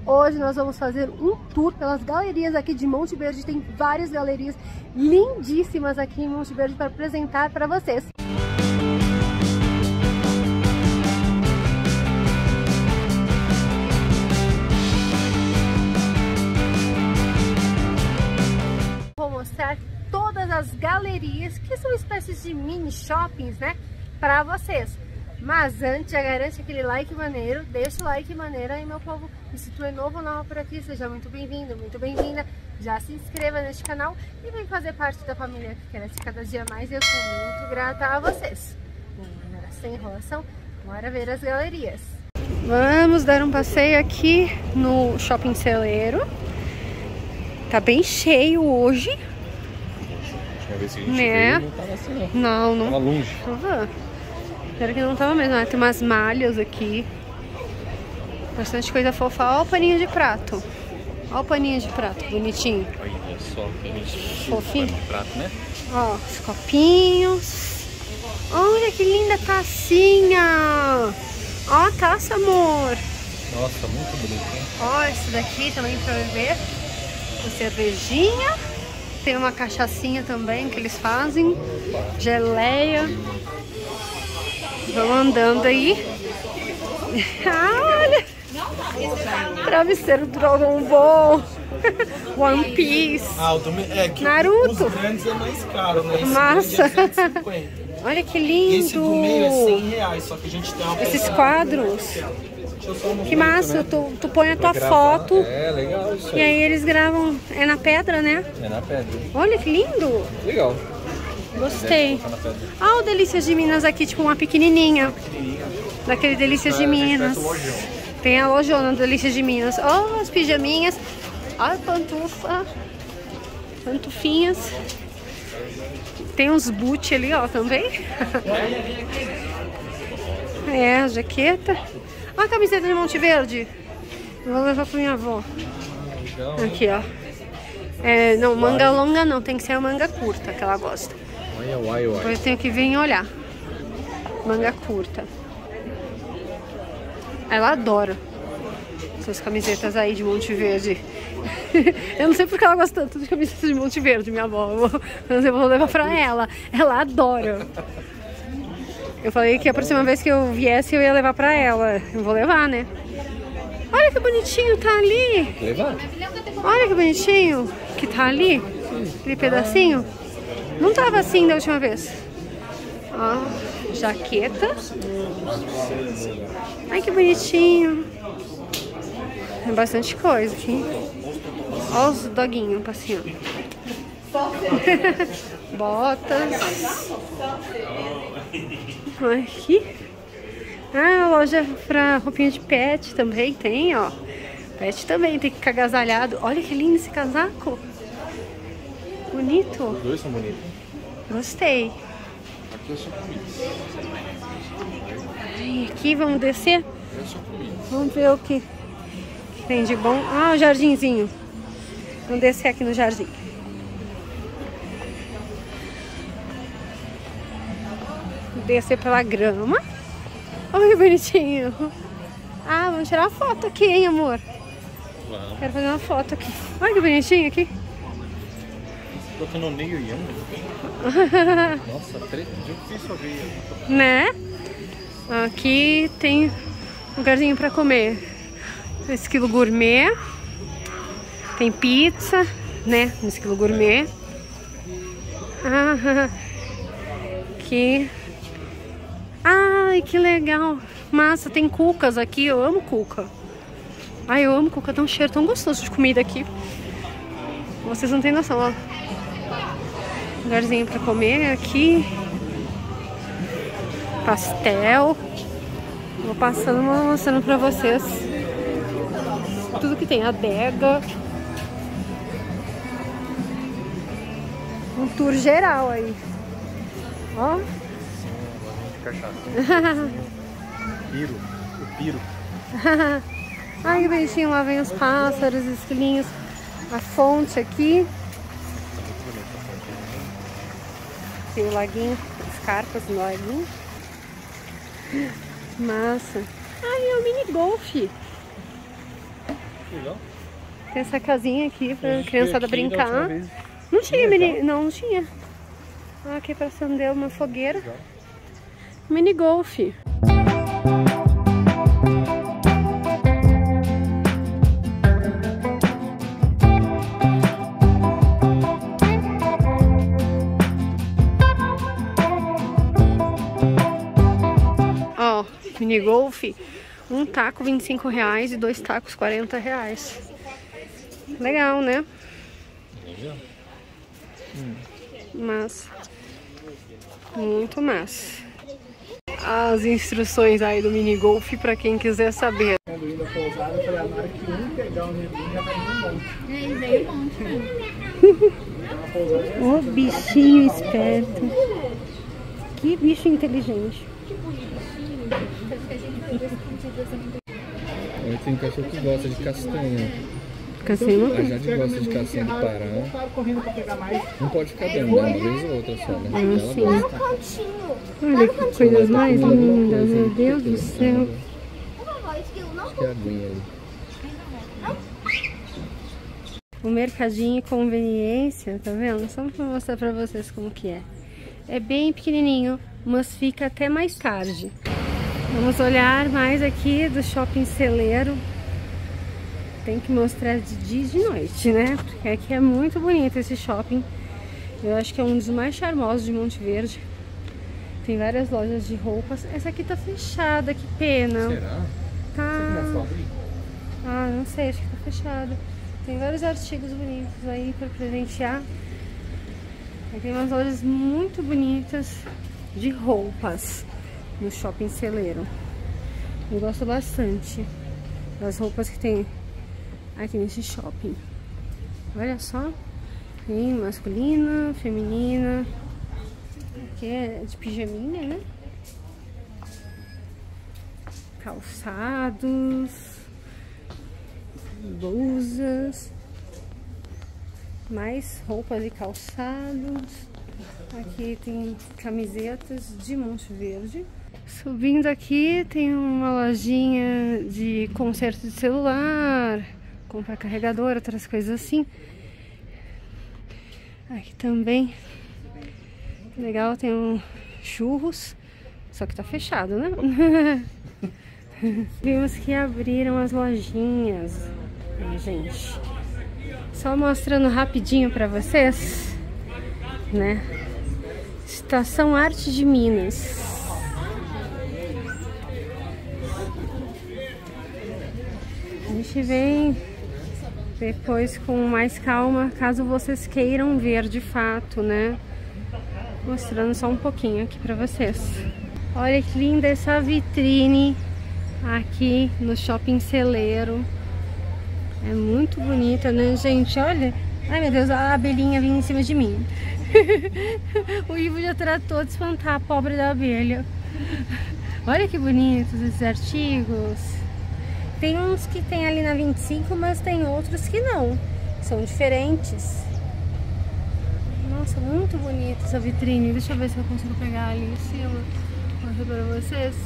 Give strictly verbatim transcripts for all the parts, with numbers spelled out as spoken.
Hoje nós vamos fazer um tour pelas galerias aqui de Monte Verde. Tem várias galerias lindíssimas aqui em Monte Verde para apresentar para vocês. Vou mostrar todas as galerias, que são espécies de mini shoppings, né, para vocês. Mas antes, já garante aquele like maneiro, deixa o like maneiro aí, meu povo. E se tu é novo ou nova por aqui, seja muito bem-vindo, muito bem-vinda. Já se inscreva neste canal e vem fazer parte da família que cresce cada dia mais. Eu sou muito grata a vocês. Agora, sem enrolação, bora ver as galerias. Vamos dar um passeio aqui no Shopping Celeiro. Tá bem cheio hoje. Deixa eu ver se a gente né? veio, não tava assim, não. Não, não. Tava longe. Uhum. Espero que não tava mesmo, né? Tem umas malhas aqui. Bastante coisa fofa. Olha o paninho de prato. Olha o paninho de prato, bonitinho. Olha só, que gente. Fofinho. De prato, né? Ó, os copinhos. Olha que linda tacinha. Ó a taça, amor. Nossa, muito bonito, hein? Ó, esse daqui também pra beber. Com cervejinha. Tem uma cachaçinha também que eles fazem. Geleia. Vamos andando aí. Ah, olha! Travesseiro Dragon Ball. One Piece. Ah, o do, é que Naruto. Os grandes é mais caro, né? Esse Massa. é cento e cinquenta. Olha que lindo. Esse do meio é cem reais, só que a gente tem uma Esses peça- quadros. Deixa eu só mostrar. Que massa. Tu, tu põe a tua foto. É, legal isso E aí eles gravam. É na pedra, né? É na pedra. Olha que lindo. Legal. Gostei. Tá na pedra. Olha o Delícias de Minas aqui, tipo uma pequenininha. Daquele Delícias de Minas. Tem a lojona do Delícias de Minas. Ó, as pijaminhas. Ó, a pantufa. Pantufinhas. Tem uns boot ali, ó, também. É, a jaqueta. Ó a camiseta de Monte Verde. Vou levar pra minha avó. Aqui, ó. É, não, manga longa não. Tem que ser a manga curta que ela gosta. Olha, uai, uai. Depois eu tenho que vir e olhar. Manga curta. Ela adora essas camisetas aí de Monte Verde. Eu não sei porque ela gosta tanto de camisetas de Monte Verde, minha avó. Eu vou, eu vou levar pra ela. Ela adora. Eu falei que a próxima vez que eu viesse eu ia levar pra ela. Eu vou levar, né? Olha que bonitinho, tá ali. Levar? Olha que bonitinho que tá ali. Aquele pedacinho. Não tava assim da última vez. Ó, jaqueta. Ai, que bonitinho. Tem bastante coisa aqui. Olha os doguinhos passeando. Botas. Aqui. Ah, loja pra roupinha de pet também tem, ó. Pet também tem que ficar agasalhado. Olha que lindo esse casaco. Bonito. Os dois são bonitos. Gostei. Aqui é só comida. Ai, aqui, vamos descer? É só comida. Vamos ver o que tem de bom. Ah, o jardinzinho. Vamos descer aqui no jardim. Descer pela grama. Olha que bonitinho. Ah, vamos tirar uma foto aqui, hein, amor? Vamos. Quero fazer uma foto aqui. Olha que bonitinho aqui. Colocando Neil Young. Nossa, três dias que isso veio. Né? Aqui tem lugarzinho pra comer. Esquilo gourmet. Tem pizza, né? No esquilo gourmet. Ah, aqui. Ai, que legal. Massa, tem cucas aqui. Eu amo cuca. Ai, eu amo cuca. Dá um cheiro tão gostoso de comida aqui. Vocês não têm noção, ó. Lugarzinho pra comer aqui. Pastel. Vou passando, mostrando pra vocês tudo que tem. Adega. Um tour geral aí. Ó. Cachaça. Piro. O piro. Ai, que bonitinho. Lá vem os pássaros, os esquilinhos. A fonte aqui. Tem o laguinho, as carpas no laguinho. Massa. Ai, é o mini golfe. legal. Tem essa casinha aqui pra criançada Aqui, da brincar. última vez. Não tinha, Tinha, mini... tá? não, não tinha. Ah, aqui pra acender uma fogueira. Mini golf. Ó, mini golf. Um taco vinte e cinco reais e dois tacos quarenta reais. Legal, né? Legal. Mas muito massa. As instruções aí do mini golf para quem quiser saber. Quando indo a pousada, eu falei, na hora que um pegar o neguinho, já vai vir um monte. É, veio um monte. Ô bichinho esperto. Que bicho inteligente. Aí tem um cachorro que gosta de castanha. Cassino? A Jade gosta de castanha do Pará. Claro, correndo pra pegar mais. Não pode ficar dando, né? Uma vez ou outra só, né? Ah, Ela sim. gosta. Olha que coisas mais lindas, meu Deus do céu. Acho que é a aguinha ali. O mercadinho e conveniência, tá vendo? Só pra mostrar pra vocês como que é. É bem pequenininho, mas fica até mais tarde. Vamos olhar mais aqui do shopping celeiro. Tem que mostrar de dia e de noite, né? Porque aqui é muito bonito esse shopping. Eu acho que é um dos mais charmosos de Monte Verde. Tem várias lojas de roupas. Essa aqui tá fechada, que pena. Será? Tá... Ah, não sei, acho que tá fechada. Tem vários artigos bonitos aí pra presentear. Aqui tem umas lojas muito bonitas de roupas no shopping celeiro. Eu gosto bastante das roupas que tem aqui nesse shopping. Olha só, tem masculina, feminina. Aqui é de pijaminha, né? Calçados, blusas, mais roupas e calçados. Aqui tem camisetas de Monte Verde. Subindo aqui tem uma lojinha de conserto de celular, comprar carregador, outras coisas assim. Aqui também, legal, tem um churros, só que tá fechado, né? Vimos que abriram as lojinhas. Aí, gente, só mostrando rapidinho pra vocês, né? Estação Arte de Minas. A gente vem depois com mais calma, caso vocês queiram ver de fato, né? Mostrando só um pouquinho aqui pra vocês. Olha que linda essa vitrine aqui no shopping celeiro. É muito bonita, né, gente? Olha. Ai, meu Deus, a abelhinha vinha em cima de mim. O Ivo já tratou de espantar a pobre da abelha. Olha que bonitos esses artigos. Tem uns que tem ali na vinte e cinco, mas tem outros que não. São diferentes. Nossa, muito bonita essa vitrine. Deixa eu ver se eu consigo pegar ali em cima. Vou mostrar pra vocês.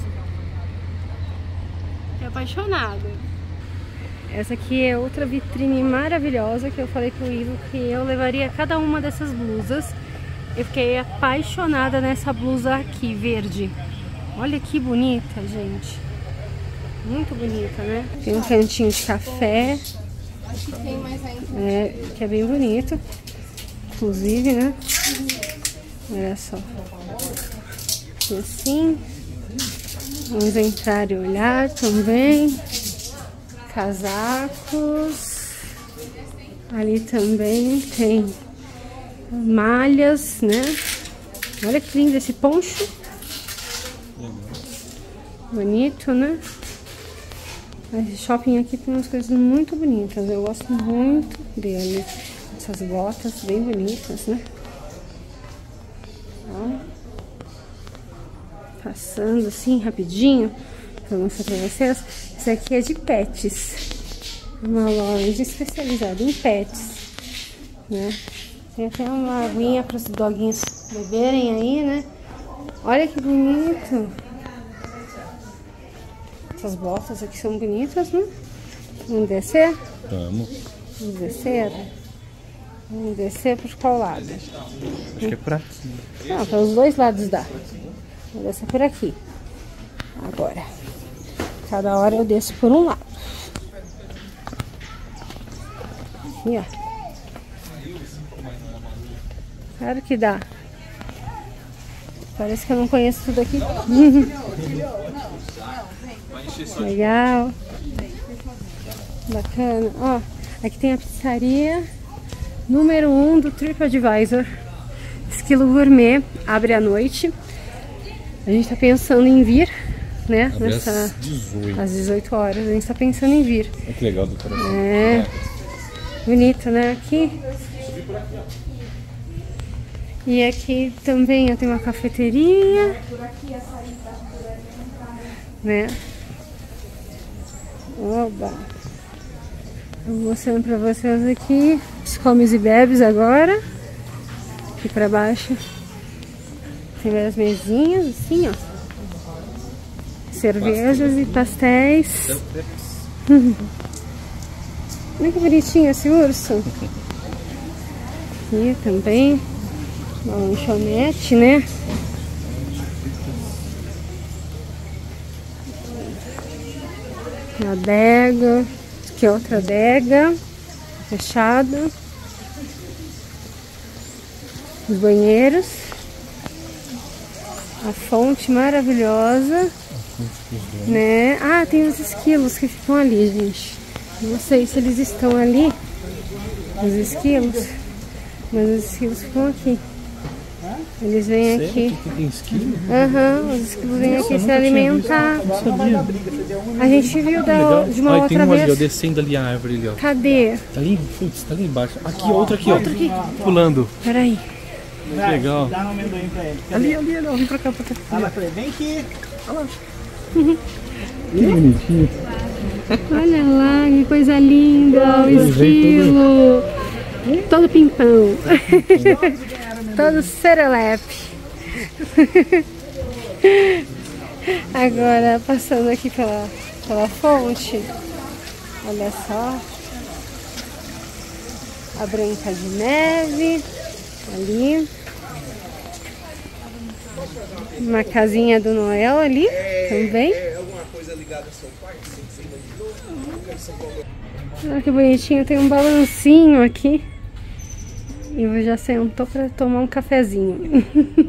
Tô apaixonada. Essa aqui é outra vitrine maravilhosa que eu falei pro Ivo que eu levaria cada uma dessas blusas. Eu fiquei apaixonada nessa blusa aqui, verde. Olha que bonita, gente. Muito bonita, né? Tem um cantinho de café. Aqui tem mais ainda. É, que é bem bonito. Inclusive, né? Olha só. E assim. Vamos entrar e olhar também. Casacos. Ali também tem malhas, né? Olha que lindo esse poncho. Bonito, né? Esse shopping aqui tem umas coisas muito bonitas. Eu gosto muito dele. Essas botas bem bonitas, né? Ó. Passando assim rapidinho pra mostrar pra vocês. Isso aqui é de pets. Uma loja especializada em pets, né? Tem até uma aguinha para os doguinhos beberem aí, né? Olha que bonito. Essas botas aqui são bonitas, né? Vamos descer. Vamos. Vamos descer? Vamos descer por qual lado? Acho que é por aqui. Não, pelos dois lados dá. Vou descer por aqui. Agora. Cada hora eu desço por um lado. Aqui, ó. Claro que dá. Parece que eu não conheço tudo aqui. Legal. Bacana. Ó, aqui tem a pizzaria número um do TripAdvisor. Esquilo Gourmet. Abre à noite. A gente tá pensando em vir, né? Abre Nessa, às dezoito. às dezoito horas. A gente tá pensando em vir. Olha que legal do coração. É. Bonito, né? Aqui. E aqui também tem uma cafeteria. Né? Oba! Tô mostrando pra vocês aqui os comes e bebes agora. Aqui pra baixo tem várias mesinhas assim, ó. Cervejas e pastéis. Olha que bonitinho esse urso. Aqui também uma lanchonete, né? A adega. Aqui é outra adega fechada. Os banheiros. A fonte maravilhosa. Né? Ah, tem os esquilos que ficam ali, gente. Não sei se eles estão ali, os esquilos, mas os esquilos ficam aqui. Eles vêm Sério? aqui. Aqui tem esquilo? Aham, uhum, os esquilos vêm Nossa, aqui eu se nunca tinha alimentar. visto. Não sabia. A gente viu da, Legal. de uma Ai, outra tem um ali, ó, vez. descendo ali a árvore ali, ó. Cadê? Tá ali, putz, tá ali embaixo. Aqui, outra aqui, ó. Pulando. Peraí. Que legal. Dá um amendoim pra ele. Ali, ali, ali, ó. Vem pra cá, pra cá. Olha lá pra ele. Vem aqui. Que bonitinho. Olha lá, que coisa linda, o esquilo. Todo pimpão. Todo serelepe. Agora, passando aqui pela, pela fonte, olha só. A Branca de Neve, ali. Uma casinha do Noel ali, também. Olha que bonitinho, tem um balancinho aqui. E eu já sentou para tomar um cafezinho.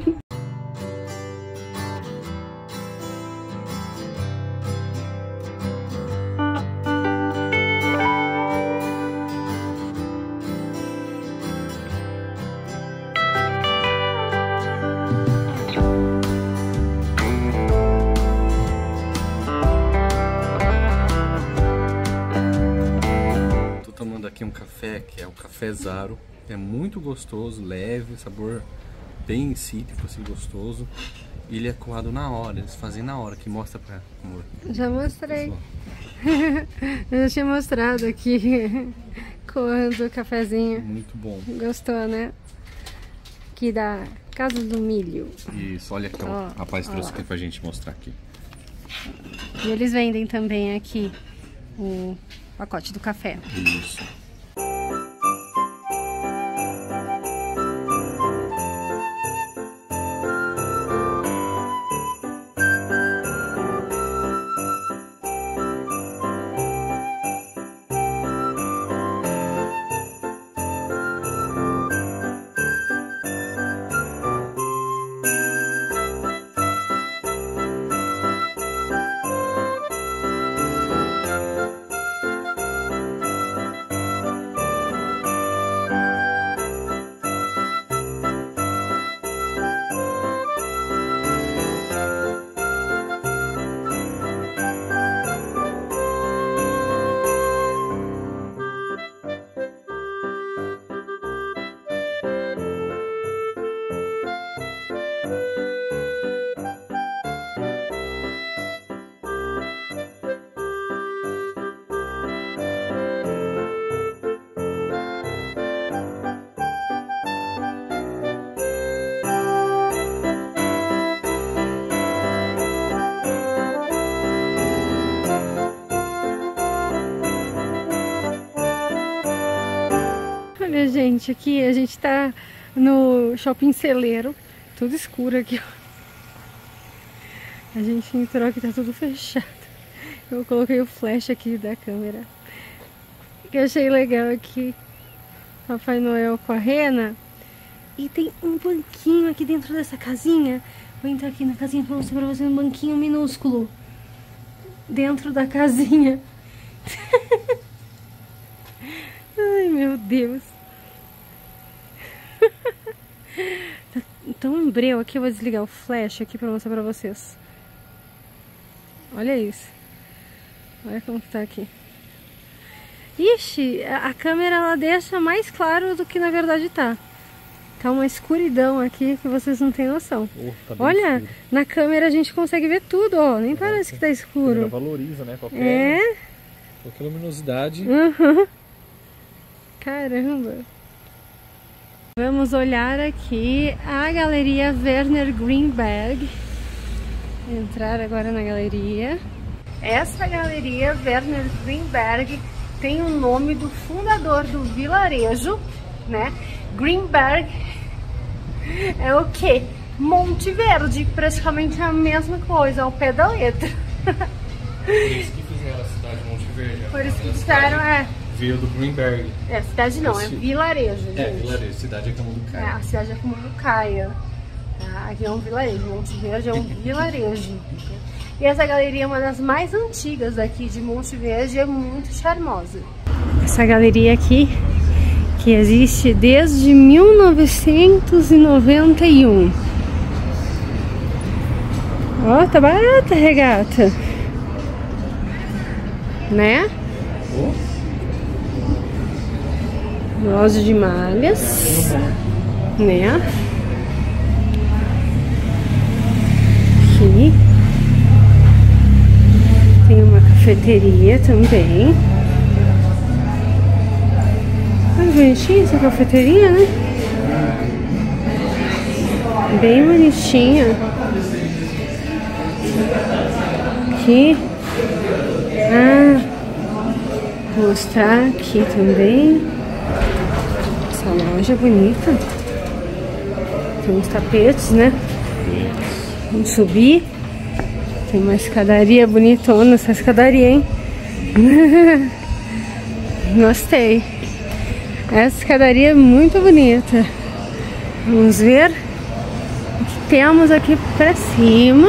Aqui um café que é o Café Zaro, é muito gostoso, leve, sabor bem cítrico, assim, gostoso. E ele é coado na hora, eles fazem na hora, que mostra pra amor. Já mostrei. Eu já tinha mostrado aqui coando o cafezinho. Muito bom. Gostou, né? Aqui da Casa do Milho. Isso, olha que Ó, o rapaz ó. trouxe aqui pra gente mostrar aqui. E eles vendem também aqui o pacote do café. Isso. Olha, gente, aqui a gente tá no Shopping Celeiro, tudo escuro aqui, ó. A gente entrou aqui, tá tudo fechado. Eu coloquei o flash aqui da câmera. O que eu achei legal aqui, Papai Noel com a rena. E tem um banquinho aqui dentro dessa casinha. Vou entrar aqui na casinha pra mostrar pra vocês um banquinho minúsculo. Dentro da casinha. Ai, meu Deus. Tá tão um breu aqui, eu vou desligar o flash aqui pra mostrar pra vocês. Olha isso. Olha como que tá aqui. Ixi, a câmera ela deixa mais claro do que na verdade tá. Tá uma escuridão aqui que vocês não têm noção. Oh, tá Olha, escuro. Na câmera a gente consegue ver tudo, ó. Nem é, parece que tá escuro. Valoriza, né? Qualquer, é. qualquer luminosidade. Uhum. Caramba. Vamos olhar aqui a Galeria Werner Greenberg. Entrar agora na galeria. Essa galeria Werner Greenberg tem o nome do fundador do vilarejo, né? Greenberg é o que? Monte Verde, praticamente a mesma coisa, ao pé da letra. Por isso que fizeram a cidade de Monte Verde. Por isso que fizeram, é. Veio do Greenberg. É, cidade não, é vilarejo, gente. É, vilarejo, cidade é Camanducaia. É, a cidade é Camanducaia. Tá? Aqui é um vilarejo, Monte Verde é um vilarejo. E essa galeria é uma das mais antigas aqui de Monte Verde, é muito charmosa. Essa galeria aqui, que existe desde mil novecentos e noventa e um. Ó, tá barata a regata. Né? Oh. Loja de malhas. Né? Aqui. Tem uma cafeteria também. Ah, bonitinha essa cafeteria, né? Bem bonitinha. Aqui. Ah, vou mostrar aqui também. Essa loja bonita. Tem uns tapetes, né? Vamos subir. Tem uma escadaria bonitona, essa escadaria, hein? Gostei. Essa escadaria é muito bonita. Vamos ver o que temos aqui pra cima.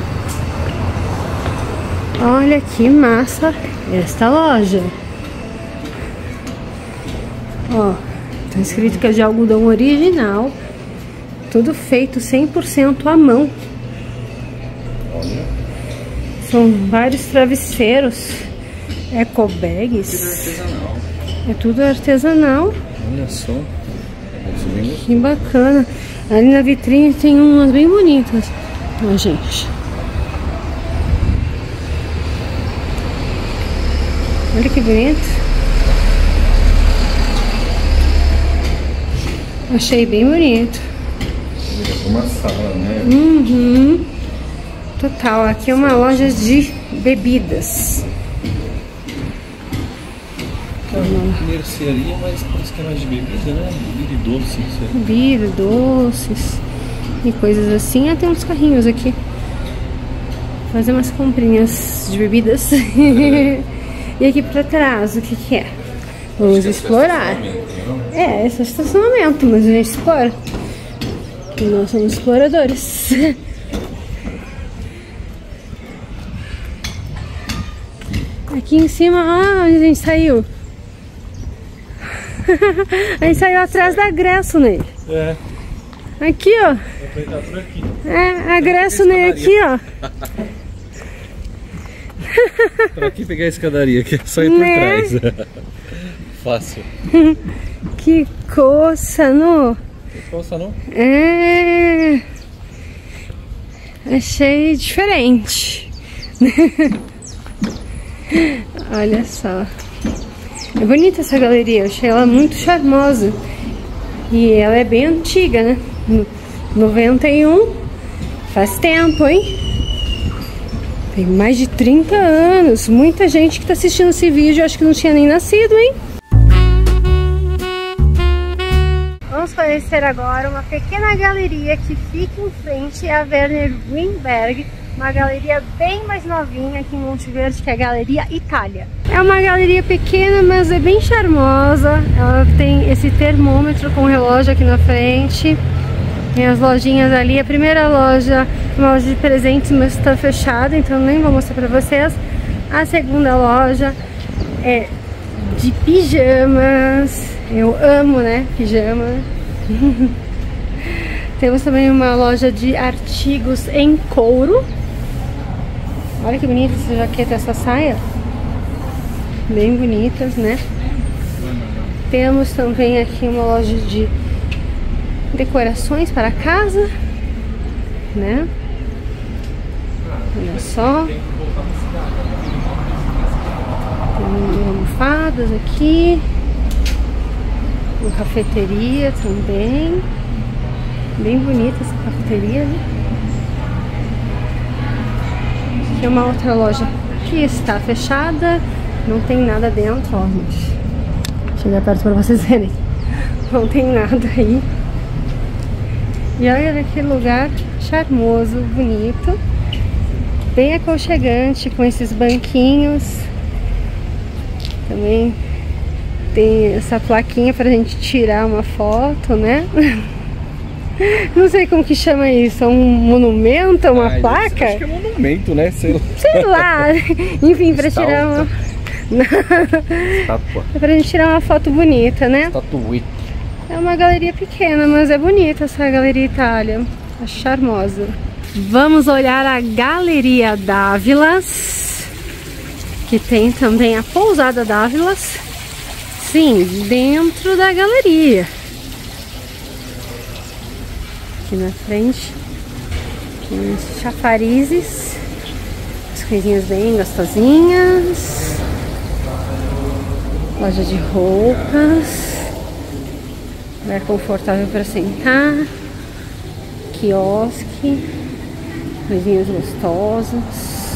Olha que massa esta loja. Ó, tá escrito que é de algodão original. Tudo feito cem por cento à mão. São vários travesseiros, ecobags. É tudo artesanal. Olha só. Que bacana. Ali na vitrine tem umas bem bonitas. Ó, gente. Olha que bonito. Achei bem bonito. Uma sala, né? Uhum. Total, aqui é uma loja de bebidas. É uma mercearia, mas parece que é mais de bebida, né? Bebida e doces. Bebida, doces e coisas assim. Ah, tem uns carrinhos aqui. Fazer umas comprinhas de bebidas. E aqui pra trás, o que que é? Vamos explorar. É, esse é o estacionamento, mas a gente explora. E nós somos exploradores. Aqui em cima, ah, onde a gente saiu? A gente saiu atrás da Gressoney. É. Aqui, ó. Por aqui. É, a Gressoney aqui, ó. Pra que pegar a escadaria aqui? É só ir por né? trás. Fácil. Que coça, não? Que coça, não? É. Achei diferente. Olha só. É bonita essa galeria, eu achei ela muito charmosa. E ela é bem antiga, né? noventa e um. Faz tempo, hein? Tem mais de trinta anos. Muita gente que tá assistindo esse vídeo, acho que não tinha nem nascido, hein? vamos conhecer agora uma pequena galeria que fica em frente à Werner Weinberg, uma galeria bem mais novinha aqui em Monte Verde, que é a Galeria Itália. É uma galeria pequena, mas é bem charmosa. Ela tem esse termômetro com relógio aqui na frente. Tem as lojinhas ali. A primeira loja é uma loja de presentes, mas está fechada, então nem vou mostrar pra vocês. A segunda loja é de pijamas. Eu amo, né? Pijama. Temos também uma loja de artigos em couro. Olha que bonita essa jaqueta, essa saia. Bem bonitas, né? Temos também aqui uma loja de decorações para casa, né? Olha só. Tem almofadas aqui. Uma cafeteria também. Bem bonita essa cafeteria, né? Aqui é uma outra loja que está fechada. Não tem nada dentro, ó, gente. Chegar perto para vocês verem. Não tem nada aí. E olha aquele lugar charmoso, bonito. Bem aconchegante, com esses banquinhos. Também tem essa plaquinha pra gente tirar uma foto, né? Não sei como que chama isso, é um monumento, uma ah, placa? Acho que é monumento, né? Sei lá. Sei lá. Enfim, pra Estalta. tirar uma... Estátua. É pra gente tirar uma foto bonita, né? Estatueta. É uma galeria pequena, mas é bonita essa Galeria Itália. É charmosa. Vamos olhar a Galeria Dávilas, que tem também a Pousada Dávilas. Sim, dentro da galeria. Aqui na frente tem uns chafarizes, as coisinhas bem gostosinhas. Loja de roupas, lugar confortável para sentar, quiosque, coisinhas gostosas.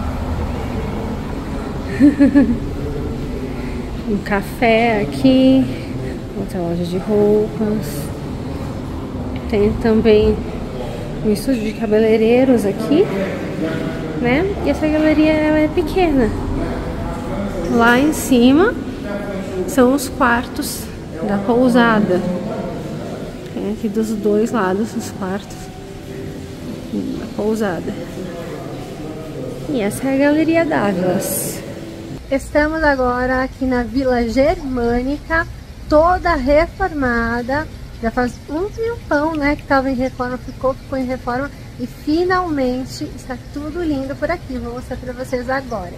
Um café aqui, outra loja de roupas. Tem também um estúdio de cabeleireiros aqui, né? E essa galeria ela é pequena. Lá em cima são os quartos da pousada. Tem aqui dos dois lados os quartos da pousada. E essa é a Galeria Dávilas. Estamos agora aqui na Vila Germânica, toda reformada. Já faz um tempão, né, que estava em reforma, ficou, ficou em reforma. E finalmente está tudo lindo por aqui. Vou mostrar para vocês agora.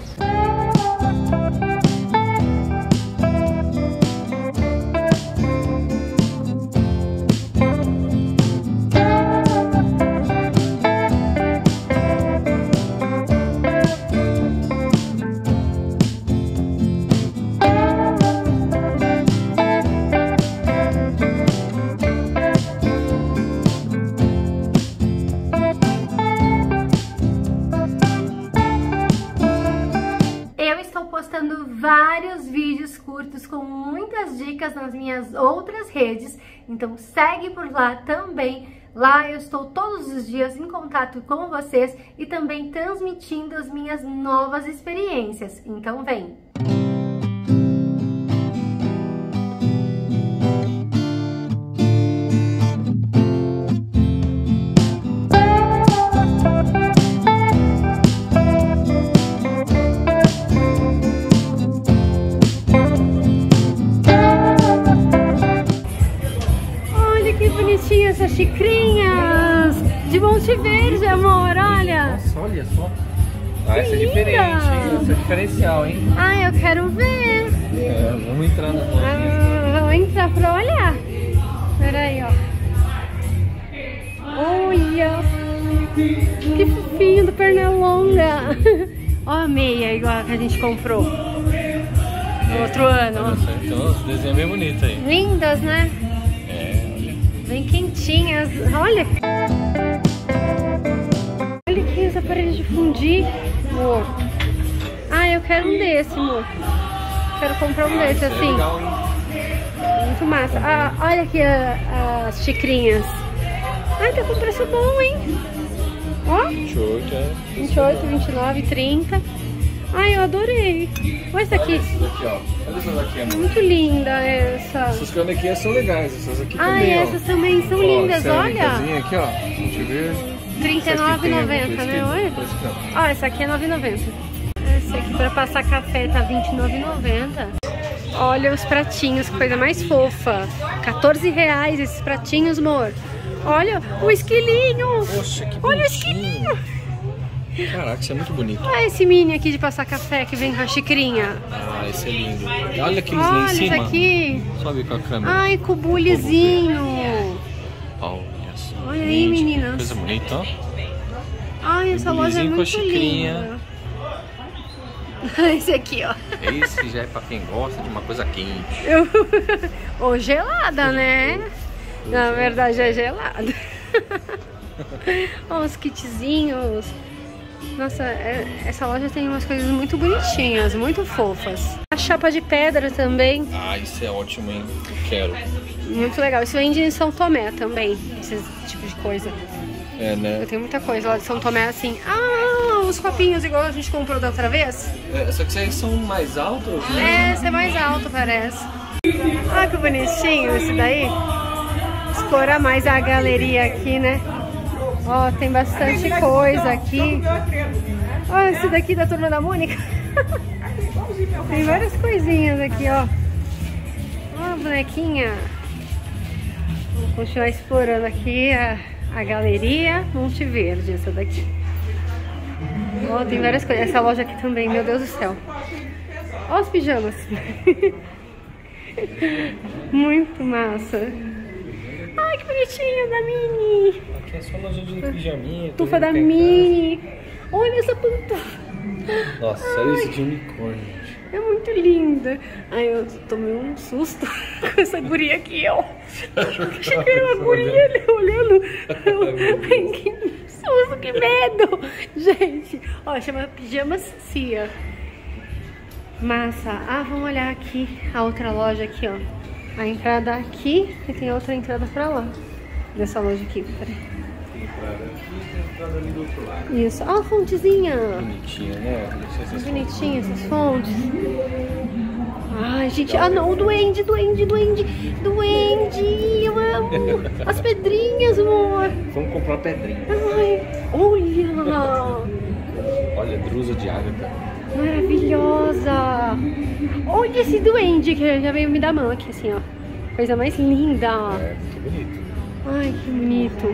Vários vídeos curtos com muitas dicas nas minhas outras redes, então segue por lá também. Lá eu estou todos os dias em contato com vocês e também transmitindo as minhas novas experiências, então vem! Essas xicrinhas de Monte Verde, amor, olha. Nossa, olha só. Ah, essa é diferente, hein? Essa é diferencial, hein? Ah, eu quero ver. É, vamos entrar na loja. Ah, vamos entrar pra olhar. Pera aí, ó. Olha. Que fofinho do Pernalonga. Ó a meia igual que a gente comprou no outro ano. Nossa, então esse desenho é bem bonito aí. Lindas, né? Bem quentinhas, olha! Olha que esse aparelho de fundir, amor. Ah, eu quero um desse, amor. Quero comprar um desse, assim. muito massa. Ah, olha aqui a, as xicrinhas. Ai, tá com preço bom, hein? Ó. vinte e oito, é. vinte e oito, vinte e nove, trinta. Ai, eu adorei. Olha essa aqui. Olha essa daqui, ó. Olha essa daqui, amor. Muito linda essa. Essas canequinhas são legais, essas aqui Ai, também, ó. essas também são Ó, lindas, essa é a olha. casinha aqui, ó. Deixa eu ver. trinta e nove e noventa, né? Olha. Ó, essa aqui é nove e noventa. Essa aqui pra passar café tá vinte e nove e noventa. Olha os pratinhos, que coisa mais fofa. quatorze reais esses pratinhos, amor. Olha o esquilinho. Poxa, que Olha o bonitinho. esquilinho. Caraca, isso é muito bonito. Olha esse mini aqui de passar café que vem com a xicrinha. Ah, esse é lindo. Olha aqueles lá em Olha cima. isso aqui. Sobe com a câmera. Ai, com o bulizinho. Olha só. Olha aí, Gente, meninas. que coisa bonita, ó. Ai, essa loja é bulizinho com a muito xicrinha. linda. Esse aqui, ó. Esse já é pra quem gosta de uma coisa quente. Eu... Ou gelada, né? Na verdade é gelada. Olha os kitzinhos. Nossa, é... essa loja tem umas coisas muito bonitinhas, muito fofas. A chapa de pedra também. Ah, isso é ótimo, hein? Eu quero. Muito legal. Isso vende em São Tomé também, esse tipo de coisa. É, né? Eu tenho muita coisa lá de São Tomé assim. Ah, os copinhos igual a gente comprou da outra vez. É, só que esses aí são mais altos, É, né? esse é mais alto, parece. Olha que bonitinho esse daí. Explorar mais a galeria aqui, né? Ó, tem bastante coisa aqui. Ó, esse daqui da Turma da Mônica. Tem várias coisinhas aqui, ó. Ó, a bonequinha. Vamos continuar explorando aqui a, a galeria Monte Verde, essa daqui. Ó, tem várias coisas. Essa loja aqui também, meu Deus do céu. Ó os pijamas. Muito massa. Ai, que bonitinho da Mini. Aqui é só loja de pijaminha. Tufa da Mini. Olha essa pantufa. Nossa, olha esse de unicórnio, gente. É muito linda. Ai, eu tomei um susto com essa guria aqui, ó. Achei que era uma guria ali olhando. Ai, que susto, que medo. Gente, ó, chama Pijamas Cia. Massa. Ah, vamos olhar aqui a outra loja aqui, ó. A entrada aqui e tem outra entrada pra lá. Dessa loja aqui, peraí. Isso. Ó, a fontezinha. Bonitinha, né? Bonitinha essas fontes. Ai, gente. Ah, não. O duende, duende, duende. Duende. Eu amo. As pedrinhas, amor. Vamos comprar pedrinha. Ai, olha. Olha, drusa de ágata. Maravilhosa. Olha esse duende que já veio me dar mão aqui, assim, ó. Coisa mais linda. É, muito bonito. Ai, que bonito.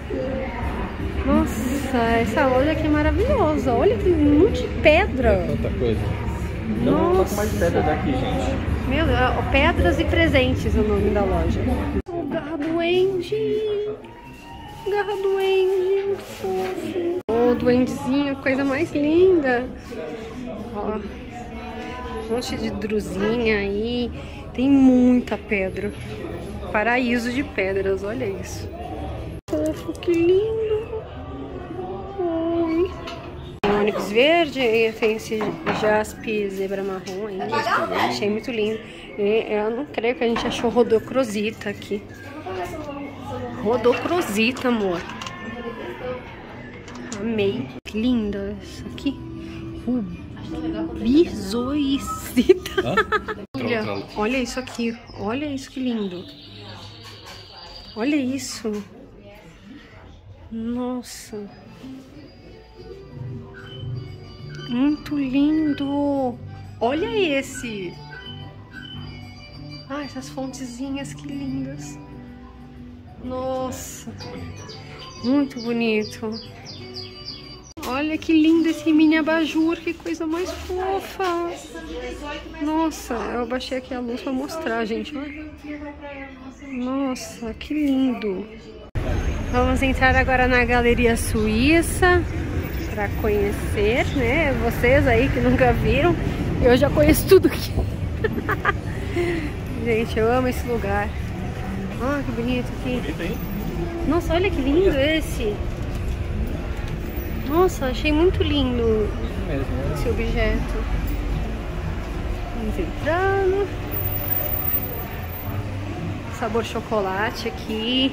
Nossa, essa loja aqui é maravilhosa. Olha que monte de pedra. Tanta coisa. Então, vamos mais pedra daqui, gente. Meu Deus, Pedras e Presentes é o nome da loja. O Garra Duende. Garra Duende, muito fofo. O duendezinho, coisa mais linda. Ó, um monte de drusinha aí. Tem muita pedra. Paraíso de pedras, olha isso. Fofo, que lindo. Oi. Ônibus verde, e tem esse jaspe zebra marrom aí. Achei muito lindo. E eu não creio que a gente achou rodocrosita aqui. Rodocrosita, amor. Amei. Linda essa aqui. Bizoicita. Olha, olha isso aqui. Olha isso que lindo. Olha isso. Nossa. Muito lindo. Olha esse. Ah, essas fontezinhas, que lindas. Nossa. Muito bonito. Olha que lindo esse mini abajur, que coisa mais fofa. Nossa, eu abaixei aqui a luz pra mostrar, gente. Olha. Nossa, que lindo. Vamos entrar agora na Galeria Suíça para conhecer, né? Vocês aí que nunca viram. Eu já conheço tudo aqui. Gente, eu amo esse lugar. Ah, que bonito aqui. Nossa, olha que lindo esse. Nossa, achei muito lindo esse objeto. Vamos entrando. sabor chocolate aqui.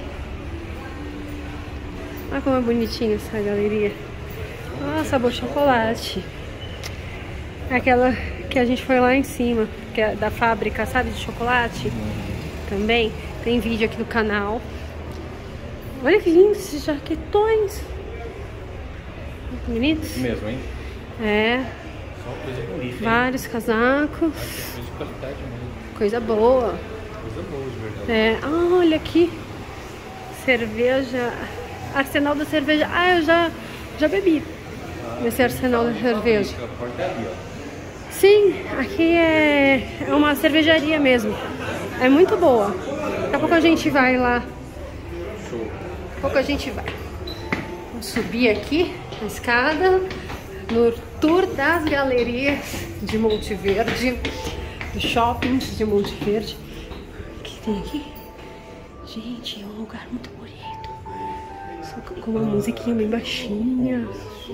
Olha como é bonitinho essa galeria. Ah, sabor chocolate. Aquela que a gente foi lá em cima, que é da fábrica, sabe, de chocolate. Também tem vídeo aqui no canal. Olha que lindos esses jaquetões. Muito bonitos. Mesmo, hein? É. Só coisa bonita. Vários casacos. Coisa de qualidade mesmo. Coisa boa. Coisa boa, de verdade. É. Ah, olha aqui. Cerveja. Arsenal da cerveja. Ah, eu já, já bebi nesse arsenal da cerveja. A porta é ali, ó. Sim, aqui é, é uma cervejaria mesmo. É muito boa. Daqui a pouco a gente vai lá. Show. Daqui a pouco a gente vai. Vamos subir aqui a escada no tour das galerias de Monte Verde, dos shoppings de Monte Verde. O que tem aqui? Gente, é um lugar muito bonito. Só com uma musiquinha bem baixinha.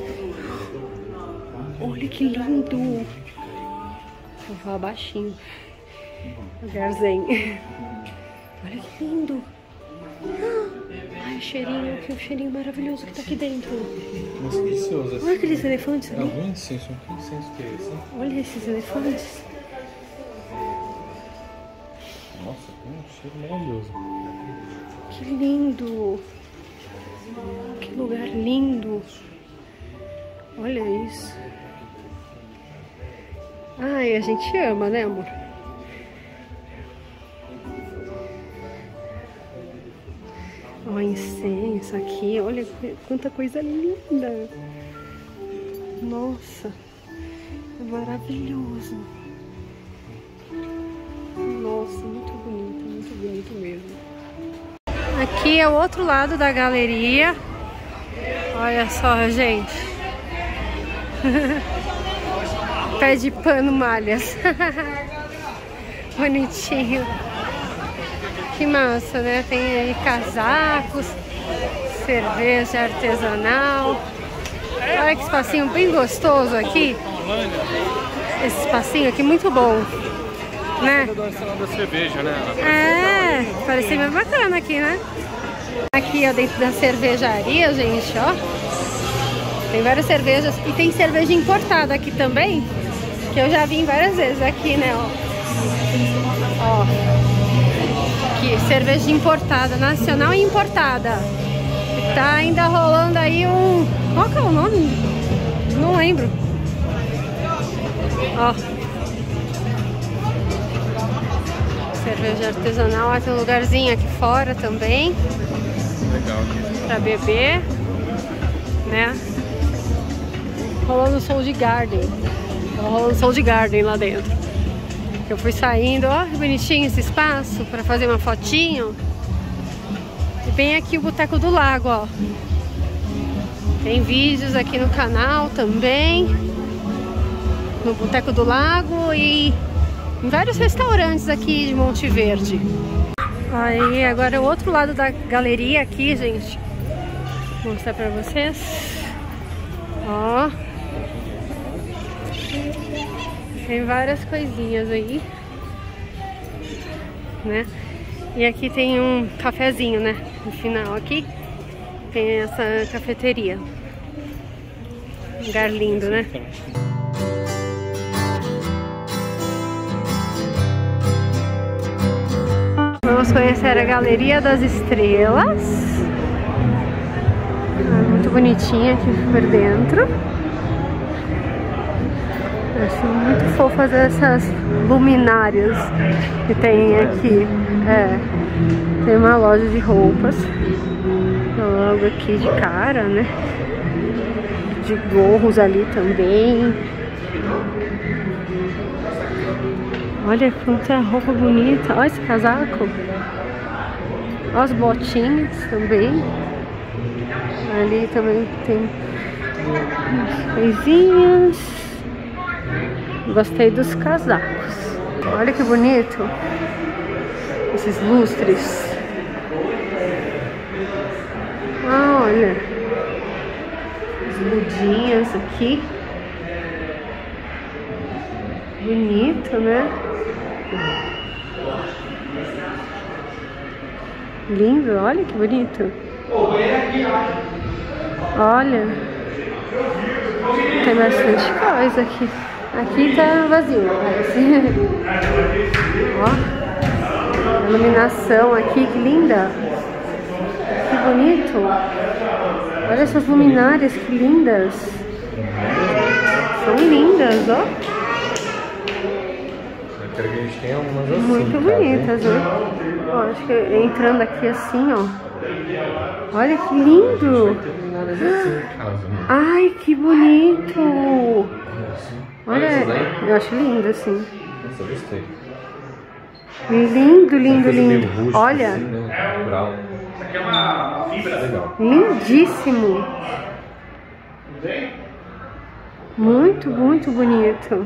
Olha que lindo. Vou falar baixinho. Lugar zen. Olha que lindo. Ai, o cheirinho, que o cheirinho maravilhoso que tá aqui dentro. Nossa, delicioso. Olha aqueles elefantes É ali. um incenso, que incenso que é esse? Olha esses elefantes. Nossa, tem um cheiro maravilhoso. Que lindo. Que lugar lindo. Olha isso. Ai, a gente ama, né, amor? Ó, incenso aqui. Olha quanta coisa linda. Nossa, é maravilhoso. Nossa, muito bonito, muito bonito mesmo. Aqui é o outro lado da galeria. Olha só, gente. Pé de pano malhas. Bonitinho. Que massa, né? Tem aí casacos, cerveja artesanal. Olha que espacinho bem gostoso aqui. Esse espacinho aqui muito bom, né? Da cerveja, né? É, parecia bem bacana aqui, né? Aqui, ó, dentro da cervejaria, gente, ó. Tem várias cervejas e tem cerveja importada aqui também, que eu já vi várias vezes aqui, né, ó. Ó. Aqui, cerveja importada, nacional e importada. E tá ainda rolando aí um... Qual que é o nome? Não lembro. Ó. Cerveja artesanal, ó, tem um lugarzinho aqui fora também. Legal aqui. Pra beber, né? Rolando Soul Garden. Rolando Soul Garden lá dentro. Eu fui saindo, ó, que bonitinho esse espaço pra fazer uma fotinho. E bem aqui o Boteco do Lago, ó. Tem vídeos aqui no canal também. No Boteco do Lago e em vários restaurantes aqui de Monte Verde. Aí agora é o outro lado da galeria aqui, gente. Vou mostrar pra vocês. Ó. Tem várias coisinhas aí, né? E aqui tem um cafezinho, né? No final aqui tem essa cafeteria. Um lugar lindo, né? Vamos conhecer a Galeria das Estrelas. É muito bonitinha aqui por dentro. Acho muito fofas essas luminárias que tem aqui. É, tem uma loja de roupas. Logo aqui de cara, né? De gorros ali também. Olha quanta roupa bonita. Olha esse casaco. Olha as botinhas também. Ali também tem umas coisinhas. Gostei dos casacos. Olha que bonito. Esses lustres. Ah, olha. As mudinhas aqui. Bonito, né? Lindo, olha que bonito. Olha. Tem bastante coisa aqui. Aqui tá vazio, parece. Ó. A iluminação aqui, que linda. Que bonito. Olha essas luminárias, que lindas. São lindas, ó. A gente tem algumas assim, muito bonitas, né? Ó, acho que entrando aqui assim, ó. Olha que lindo! Ai, que bonito! Olha, eu acho lindo assim. Nossa, eu gostei. Lindo, lindo, lindo. Olha. Lindíssimo. Muito, muito bonito.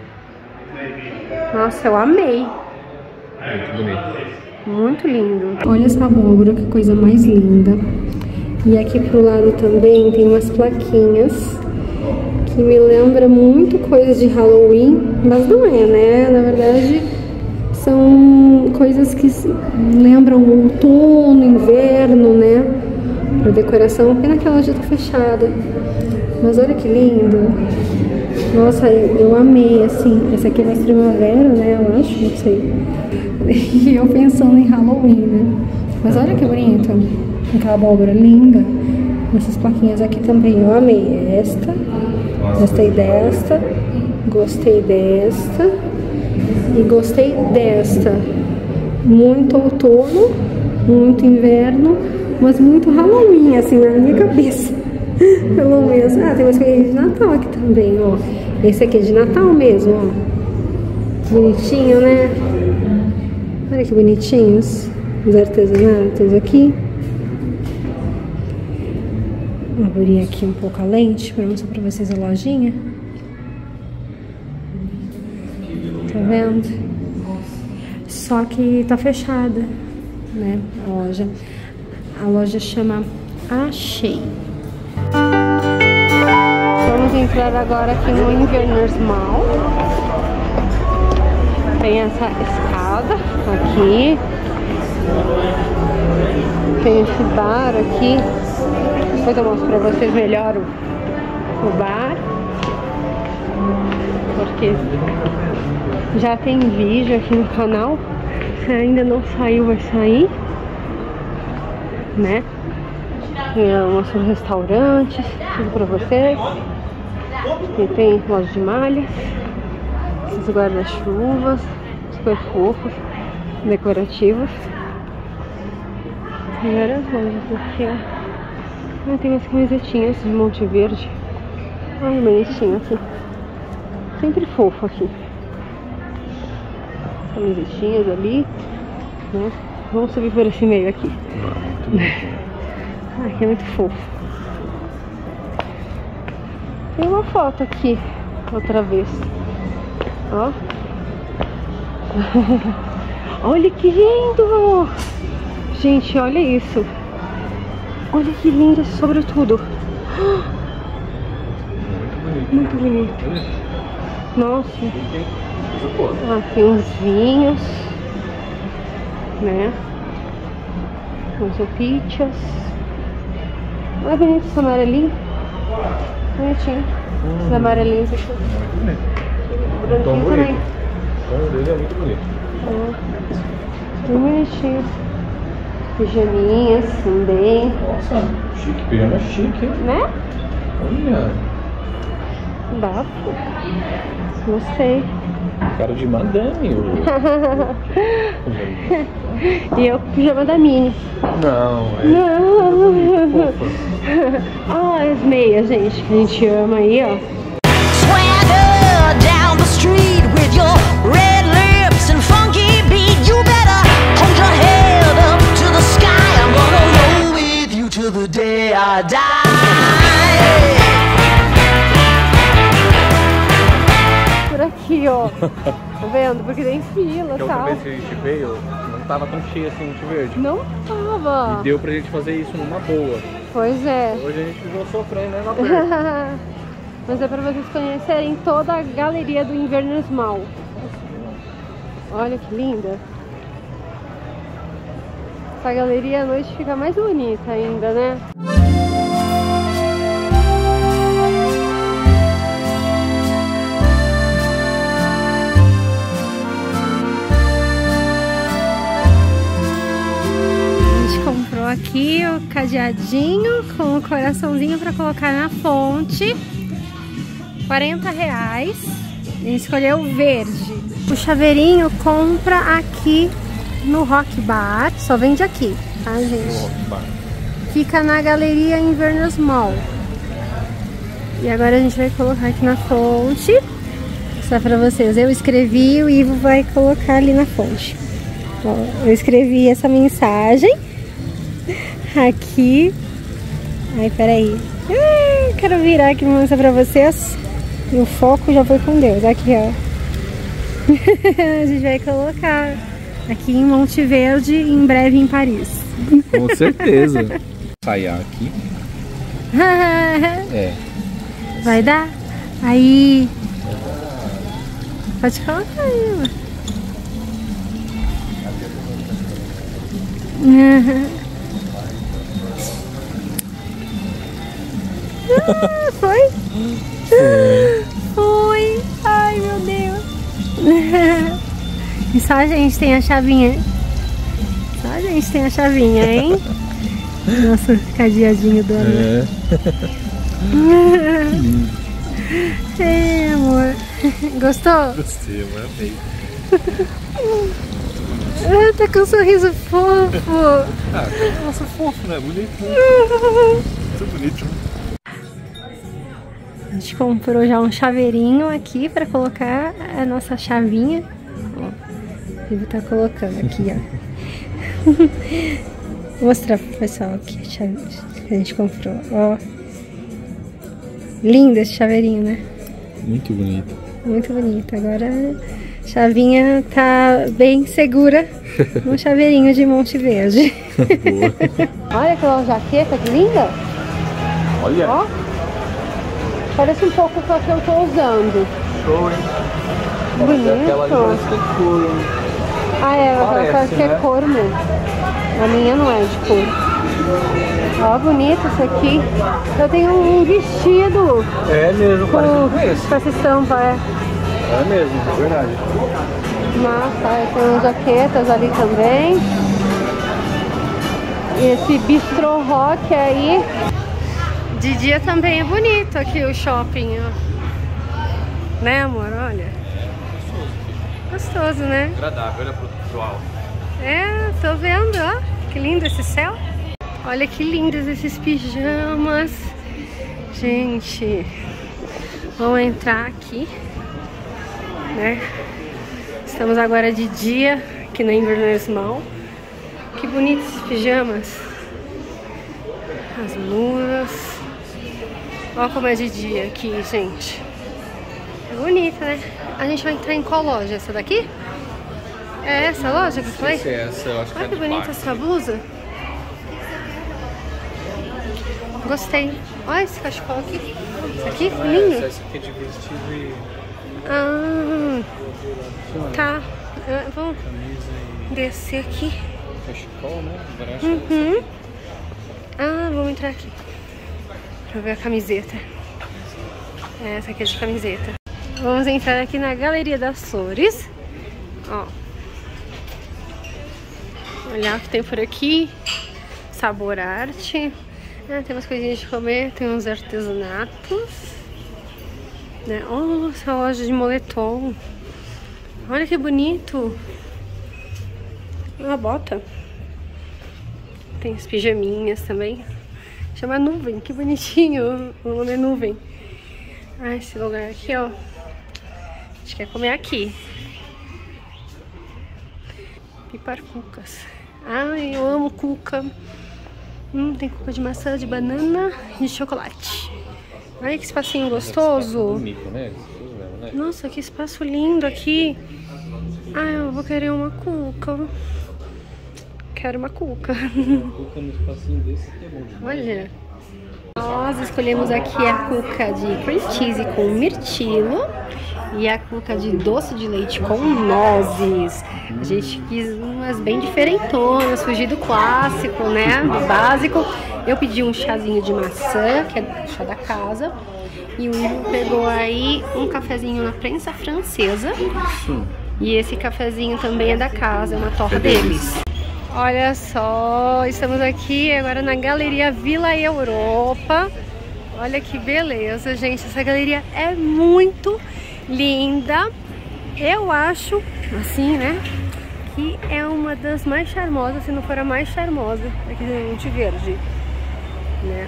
Nossa, eu amei. Muito bonito. Muito lindo. Olha essa abóbora, que coisa mais linda. E aqui pro lado também tem umas plaquinhas que me lembra muito coisas de Halloween, mas não é, né? Na verdade, são coisas que lembram outono, inverno, né? Pra decoração. Pena que a loja tá fechada. Mas olha que lindo. Nossa, eu amei, assim. Essa aqui é mais primavera, né? Eu acho, não sei. E eu pensando em Halloween, né? Mas olha que bonito. Aquela abóbora linda. Essas plaquinhas aqui também eu amei. Esta. Gostei desta. Gostei desta. E gostei desta. Muito outono. Muito inverno. Mas muito Halloween, assim, na minha cabeça. Pelo menos. Ah, tem umas coisas de Natal aqui também, ó. Esse aqui é de Natal mesmo, ó. Bonitinho, né? Olha que bonitinhos os artesanatos aqui. Vou abrir aqui um pouco a lente para mostrar para vocês a lojinha. Tá vendo? Só que tá fechada, né? A loja. A loja chama Achei. Vamos entrar agora aqui no Inverness Mall. Tem essa escada aqui. Tem esse bar aqui. Depois eu mostro pra vocês melhor o, o bar. Porque já tem vídeo aqui no canal. Se ainda não saiu, vai sair. Né? Eu mostro os restaurantes, tudo pra vocês. E tem loja de malhas. Esses guarda-chuvas, super fofos, decorativos. Tem várias lojas aqui, ó. Ah, tem umas camisetinhas de Monte Verde. Olha, bonitinho aqui. Sempre fofo aqui. As camisetinhas ali, né? Vamos subir por esse meio aqui. Ah, aqui é muito fofo. Tem uma foto aqui, outra vez. Ó. Olha que lindo! Gente, olha isso. Olha que lindo esse sobretudo. Muito bonito. Nossa. Ah, tem uns vinhos, né? Uns opichas. Olha bonito esse amarelinho. Bonitinho. Esses amarelinhos aqui. Branquinho também. O tom dele é muito bonito. É. Bem bonitinho. Pijaminhas também. Nossa, chique, pijama chique, hein? Né? Olha. Bafo. Gostei. Cara de madame. E eu com pijama da Minnie. Não, é. Não. Ah, as meias, gente, que a gente ama aí, ó. Swagger down the street with your red lips and funky beat. You better hold your head up to the sky. I'm gonna roll with you till the day I die. Por aqui, ó. Tá vendo? Porque tem fila e Que a tal. outra vez que a gente veio, não tava tão cheio assim Monte Verde. Não tava. E deu pra gente fazer isso numa boa. Pois é. Hoje a gente ficou sofrendo, né? Na perna. Mas é pra vocês conhecerem toda a galeria do Inverness Mall. Olha que linda. Essa galeria à noite fica mais bonita ainda, né? Comprou aqui o cadeadinho com o coraçãozinho para colocar na fonte, quarenta reais. A gente escolheu o verde. O chaveirinho compra aqui no Rock Bar, só vende aqui, tá, gente? Fica na Galeria Inverness Mall. E agora a gente vai colocar aqui na fonte, só para vocês. Eu escrevi, o Ivo vai colocar ali na fonte. Ó, eu escrevi essa mensagem aqui. Ai, peraí. Ah, quero virar aqui e mostrar pra vocês. E o foco já foi com Deus. Aqui, ó. A gente vai colocar aqui em Monte Verde, em breve em Paris. Com certeza. Saiar aqui. É. Vai dar? Aí. Pode colocar aí, ó. Ah, foi? Foi. Foi. Ai, meu Deus. E só a gente tem a chavinha. Só a gente tem a chavinha, hein? Nossa, cadeadinho do amor. É. Ei, amor. Gostou? Gostei, eu amei. Ah, tá com um sorriso fofo. Ah, nossa, fofo, né? Bonito. Muito bonito. A gente comprou já um chaveirinho aqui pra colocar a nossa chavinha. Ó, o Ivo tá colocando aqui, ó. Vou mostrar pro pessoal aqui a chavinha que a gente comprou. Ó, lindo esse chaveirinho, né? Muito bonito. Muito bonito. Agora a chavinha tá bem segura no chaveirinho de Monte Verde. Boa. Olha aquela jaqueta que linda. Olha. Ó, parece um pouco com a que eu tô usando. Show, hein? Bonito. Aquela ali parece que é couro. Ah, é, ela Parece, parece que é né? couro mesmo. A minha não é de couro. Ó, bonito isso aqui. Eu tenho um vestido É mesmo, parece com esse. com essa estampa, é. É mesmo, é verdade. Massa, aí tem umas jaquetas ali também. Esse bistrô rock aí. De dia também é bonito aqui o shopping, ó. Né, amor? Olha. Gostoso, né? Agradável, olha pro visual. É, tô vendo, ó. Que lindo esse céu. Olha que lindos esses pijamas. Gente, vamos entrar aqui, né? Estamos agora de dia aqui na Inverness Mall. Que bonitos esses pijamas. As mudas. Olha como é de dia aqui, gente. É bonito, né? A gente vai entrar em qual loja? Essa daqui? É essa loja que eu falei? Essa é essa, eu acho que Olha é que de bonita baixo. essa blusa. Gostei. Olha esse cachecol aqui. Esse aqui, lindo. Essa, essa aqui é de vestido e Ah, tá. Ah, vamos descer aqui. cachecol, né? Parece. Uhum. Ah, vamos entrar aqui pra ver a camiseta. Essa aqui é de camiseta. Vamos entrar aqui na Galeria das Flores. Ó. Olhar o que tem por aqui. Sabor arte. Ah, tem umas coisinhas de comer. Tem uns artesanatos. Né? Oh, essa loja de moletom. Olha que bonito. Uma bota. Tem as pijaminhas também. Chama Nuvem, que bonitinho. O nome é Nuvem. Ah, esse lugar aqui, ó. A gente quer comer aqui. Piparcucas. Ai, eu amo cuca. Hum, tem cuca de maçã, de banana e de chocolate. Olha que espacinho gostoso. Bonito, né? Nossa, que espaço lindo aqui. Ai, eu vou querer uma cuca. Quero uma cuca. Cuca no espacinho desse aqui é bom demais. Olha. Nós escolhemos aqui a cuca de cream cheese com mirtilo E a cuca de doce de leite com nozes. A gente quis umas bem diferentonas, fugir do clássico, né? Do básico. Eu pedi um chazinho de maçã, que é chá da casa. E o Will pegou aí um cafezinho na prensa francesa. Isso. E esse cafezinho também é da casa, é uma torta deles. Olha só, estamos aqui agora na Galeria Vila Europa. Olha que beleza, gente. Essa galeria é muito linda. Eu acho, assim, né, que é uma das mais charmosas, se não for a mais charmosa aqui de Monte Verde, né?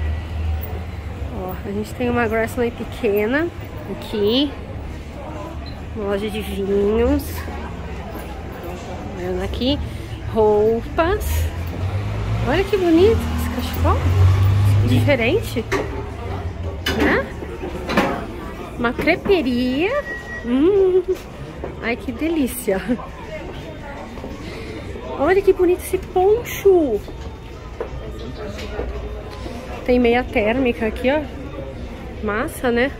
Ó, a gente tem uma Grassland pequena aqui, uma loja de vinhos. Olhando aqui, roupas. Olha que bonito esse cachecol, diferente, né? Uma creperia. Hum. Ai, que delícia. Olha que bonito esse poncho. Tem meia térmica aqui, ó. Massa, né?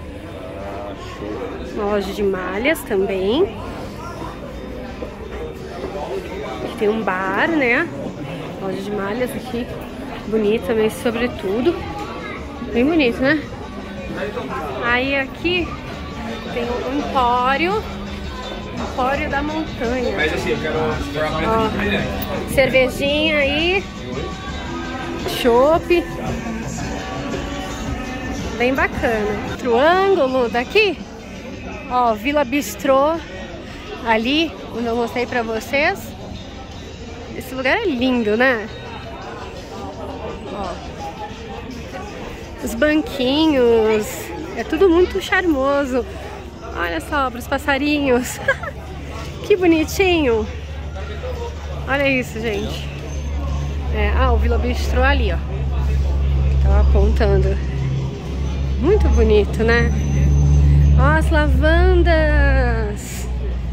Uma loja de malhas também. Aqui tem um bar, né? Loja de malhas aqui. Bonita, mas sobretudo. Bem bonito, né? Aí aqui tem o Empório. Empório da Montanha. Mas assim, eu quero... Ó, cervejinha aí. Chopp. Bem bacana. Outro ângulo daqui. Ó, Vila Bistrô. Ali, onde eu mostrei pra vocês. Esse lugar é lindo, né? Ó. Os banquinhos. É tudo muito charmoso. Olha só, para os passarinhos. Que bonitinho. Olha isso, gente. É, ah, o Vila Bistrô ali, ó. Tava apontando. Muito bonito, né? Ó, as lavandas.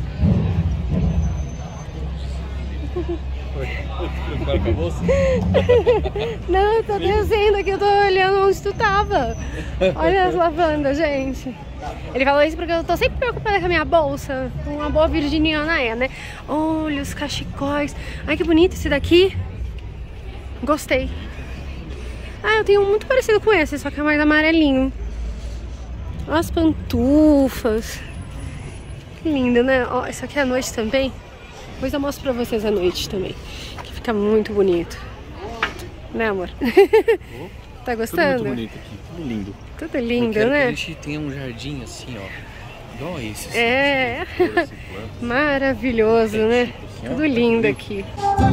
Não, eu tô descendo aqui, eu tô olhando onde tu tava. Olha as lavandas, gente. Ele falou isso porque eu tô sempre preocupada com a minha bolsa. Uma boa virginiana é, né? Olha os cachecóis. Ai, que bonito esse daqui. Gostei. Ah, eu tenho um muito parecido com esse, só que é mais amarelinho. As pantufas. Que lindo, né? Ó, isso aqui é à noite também. Depois eu mostro pra vocês à noite também. Que fica muito bonito. Né, amor? Tá gostando? Tudo muito bonito aqui, tudo lindo. Tudo lindo, eu quero né? Que a gente tem um jardim assim, ó. Igual esse. Assim, É. assim, assim, maravilhoso, né? Aqui, ó, Tudo lindo lindo. aqui.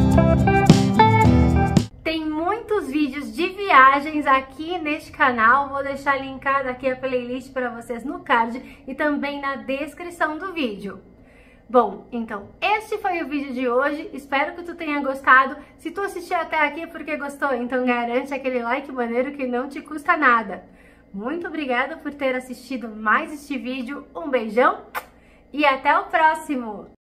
Tem muitos vídeos de viagens aqui neste canal. Vou deixar linkada aqui a playlist para vocês no card e também na descrição do vídeo. Bom, então, este foi o vídeo de hoje, espero que tu tenha gostado. Se tu assistiu até aqui é porque gostou, então garante aquele like maneiro que não te custa nada. Muito obrigada por ter assistido mais este vídeo, um beijão e até o próximo!